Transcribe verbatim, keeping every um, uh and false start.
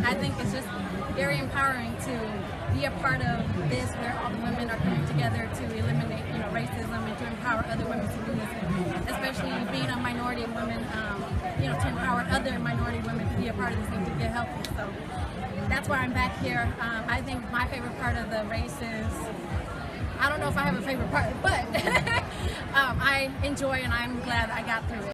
I think it's just very empowering to be a part of this, where all the women are coming together to eliminate, you know, racism and to empower other women to do this, especially being a minority woman, um, you know, to empower other minority women to be a part of this and to get healthy. So that's why I'm back here. Um, I think my favorite part of the race is, I don't know if I have a favorite part, but um, I enjoy and I'm glad I got through it.